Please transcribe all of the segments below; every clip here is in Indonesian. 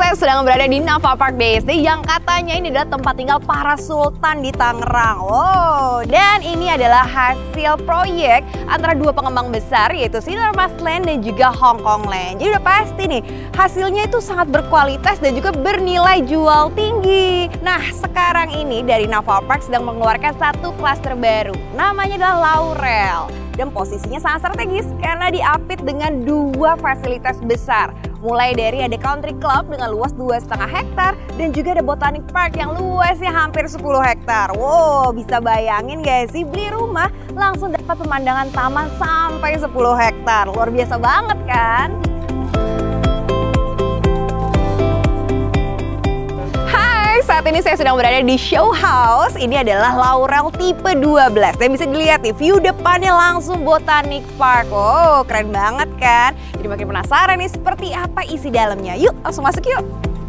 saya sedang berada di Nafa Park BSD yang katanya ini adalah tempat tinggal para sultan di Tangerang. Wow, dan ini adalah hasil proyek antara dua pengembang besar yaitu Sinarmas Land dan juga Hong Kong Land. Jadi udah pasti nih hasilnya itu sangat berkualitas dan juga bernilai jual tinggi. Nah, sekarang ini dari Nafa Park sedang mengeluarkan satu klaster baru. Namanya adalah Laurel. Dan posisinya sangat strategis karena diapit dengan dua fasilitas besar. Mulai dari ada country club dengan luas 2,5 hektar dan juga ada botanic park yang luasnya hampir 10 hektar. Wow, bisa bayangin gak sih beli rumah langsung dapat pemandangan taman sampai 10 hektar. Luar biasa banget kan? Saat ini saya sedang berada di show house. Ini adalah Laurel tipe 12. Dan bisa dilihat nih, view depannya langsung botanic park. Oh, keren banget kan? Jadi makin penasaran nih seperti apa isi dalamnya. Yuk, langsung masuk yuk.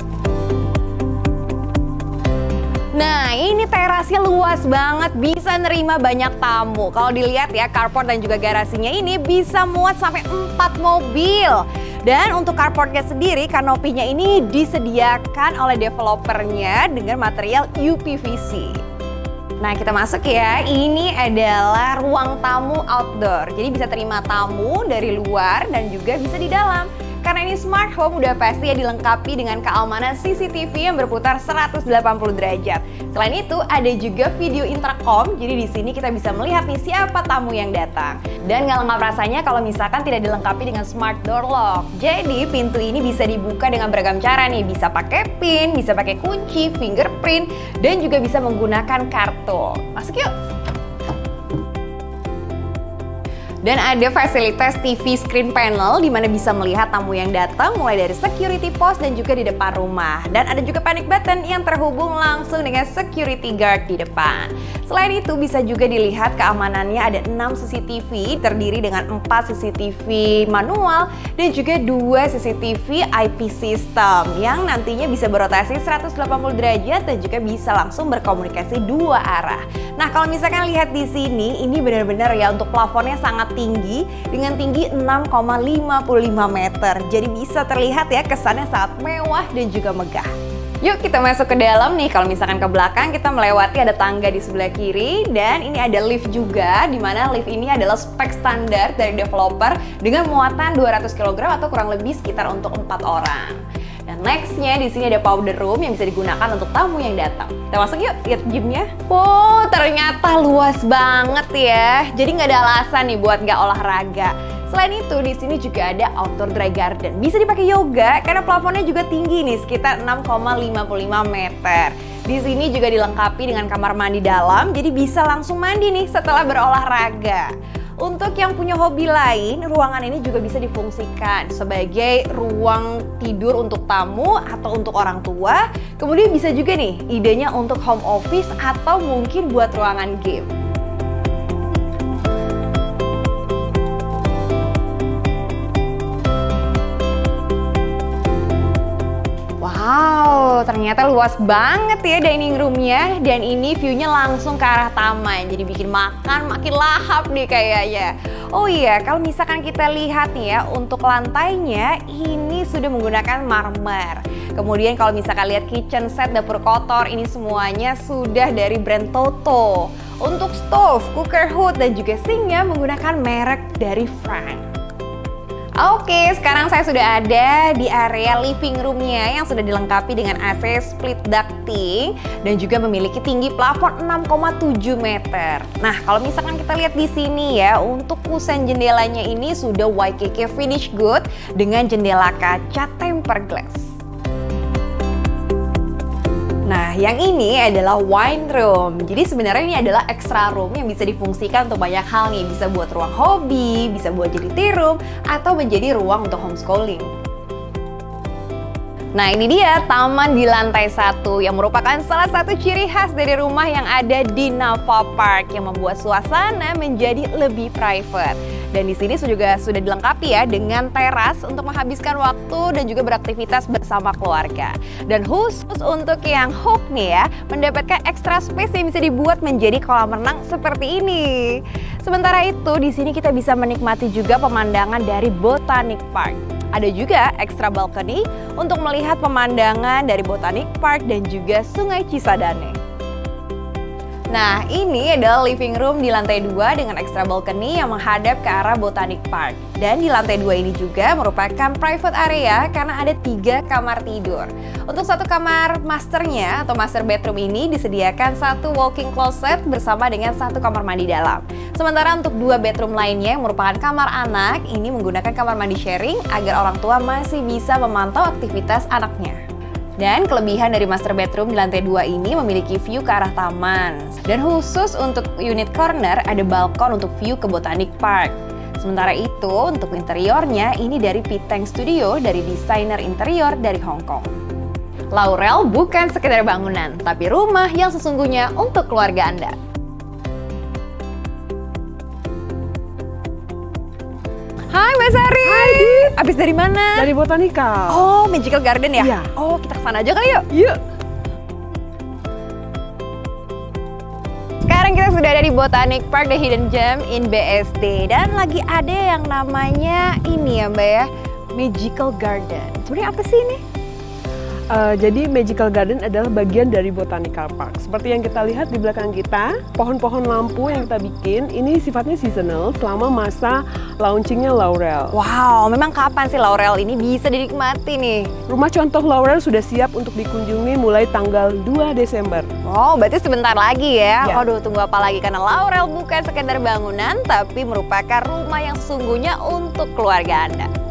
Nah, ini terasnya luas banget, bisa nerima banyak tamu. Kalau dilihat ya, carport dan juga garasinya ini bisa muat sampai 4 mobil. Dan untuk carportnya sendiri, kanopinya ini disediakan oleh developernya dengan material UPVC. Nah, kita masuk ya. Ini adalah ruang tamu outdoor. Jadi bisa terima tamu dari luar dan juga bisa di dalam. Karena ini smart home udah pasti ya dilengkapi dengan keamanan CCTV yang berputar 180 derajat. Selain itu ada juga video intercom, jadi di sini kita bisa melihat nih siapa tamu yang datang. Dan nggak lengkap rasanya kalau misalkan tidak dilengkapi dengan smart door lock. Jadi pintu ini bisa dibuka dengan beragam cara nih, bisa pakai pin, bisa pakai kunci, fingerprint, dan juga bisa menggunakan kartu. Masuk yuk! Dan ada fasilitas TV screen panel di mana bisa melihat tamu yang datang mulai dari security post dan juga di depan rumah. Dan ada juga panic button yang terhubung langsung dengan security guard di depan. Selain itu bisa juga dilihat keamanannya ada 6 CCTV terdiri dengan 4 CCTV manual dan juga 2 CCTV IP system yang nantinya bisa berotasi 180 derajat dan juga bisa langsung berkomunikasi 2 arah. Nah, kalau misalkan lihat di sini ini benar-benar ya untuk plafonnya sangat tinggi dengan tinggi 6,55 meter. Jadi bisa terlihat ya kesannya sangat mewah dan juga megah. Yuk kita masuk ke dalam nih. Kalau misalkan ke belakang kita melewati ada tangga di sebelah kiri dan ini ada lift juga di mana lift ini adalah spek standar dari developer dengan muatan 200 kg atau kurang lebih sekitar untuk 4 orang. Dan nextnya di sini ada powder room yang bisa digunakan untuk tamu yang datang. Kita masuk yuk, lihat gymnya. Wow, ternyata luas banget ya. Jadi nggak ada alasan nih buat nggak olahraga. Selain itu di sini juga ada outdoor dry garden. Bisa dipakai yoga karena plafonnya juga tinggi nih, sekitar 6,55 meter. Di sini juga dilengkapi dengan kamar mandi dalam, jadi bisa langsung mandi nih setelah berolahraga. Untuk yang punya hobi lain, ruangan ini juga bisa difungsikan sebagai ruang tidur untuk tamu atau untuk orang tua. Kemudian bisa juga nih, idenya untuk home office atau mungkin buat ruangan game. Wow, ternyata luas banget ya dining roomnya. Dan ini viewnya langsung ke arah taman. Jadi bikin makan makin lahap nih kayaknya. Oh iya, kalau misalkan kita lihat nih ya, untuk lantainya ini sudah menggunakan marmer. Kemudian kalau misalkan lihat kitchen set, dapur kotor, ini semuanya sudah dari brand Toto. Untuk stove, cooker hood, dan juga sinknya menggunakan merek dari Frank. Oke, sekarang saya sudah ada di area living roomnya yang sudah dilengkapi dengan AC split ducting dan juga memiliki tinggi plafon 6,7 meter. Nah, kalau misalkan kita lihat di sini ya, untuk kusen jendelanya ini sudah YKK finish good dengan jendela kaca tempered glass. Nah, yang ini adalah wine room. Jadi sebenarnya ini adalah extra room yang bisa difungsikan untuk banyak hal nih. Bisa buat ruang hobi, bisa buat jadi tea room, atau menjadi ruang untuk homeschooling. Nah, ini dia taman di lantai 1 yang merupakan salah satu ciri khas dari rumah yang ada di Nafa Park yang membuat suasana menjadi lebih private. Dan di sini juga sudah dilengkapi ya dengan teras untuk menghabiskan waktu dan juga beraktivitas bersama keluarga. Dan khusus untuk yang hook nih ya, mendapatkan extra space yang bisa dibuat menjadi kolam renang seperti ini. Sementara itu di sini kita bisa menikmati juga pemandangan dari Botanic Park. Ada juga extra balcony untuk melihat pemandangan dari Botanic Park dan juga Sungai Cisadane. Nah, ini adalah living room di lantai 2 dengan extra balcony yang menghadap ke arah Botanic Park. Dan di lantai 2 ini juga merupakan private area karena ada 3 kamar tidur. Untuk satu kamar masternya atau master bedroom ini disediakan satu walk-in closet bersama dengan satu kamar mandi dalam. Sementara untuk 2 bedroom lainnya yang merupakan kamar anak, ini menggunakan kamar mandi sharing agar orang tua masih bisa memantau aktivitas anaknya. Dan kelebihan dari master bedroom di lantai 2 ini memiliki view ke arah taman. Dan khusus untuk unit corner ada balkon untuk view ke Botanic Park. Sementara itu untuk interiornya ini dari Piteng Studio dari desainer interior dari Hong Kong. Laurel bukan sekedar bangunan, tapi rumah yang sesungguhnya untuk keluarga Anda. Hai Mbak Sari. Hai Dit. Abis dari mana? Dari Botanica. Oh, Magical Garden ya? Iya. Oh, kita kesana aja kali yuk. Yuk. Sekarang kita sudah ada di Botanic Park The Hidden Gem in BSD. Dan lagi ada yang namanya ini ya Mbak ya, Magical Garden. Sebenarnya apa sih ini? Jadi Magical Garden adalah bagian dari Botanical Park. Seperti yang kita lihat di belakang kita, pohon-pohon lampu yang kita bikin ini sifatnya seasonal selama masa launchingnya Laurel. Wow, memang kapan sih Laurel ini bisa dinikmati nih? Rumah contoh Laurel sudah siap untuk dikunjungi mulai tanggal 2 Desember. Oh, berarti sebentar lagi ya? Ya. Waduh, tunggu apa lagi? Karena Laurel bukan sekedar bangunan, tapi merupakan rumah yang sesungguhnya untuk keluarga Anda.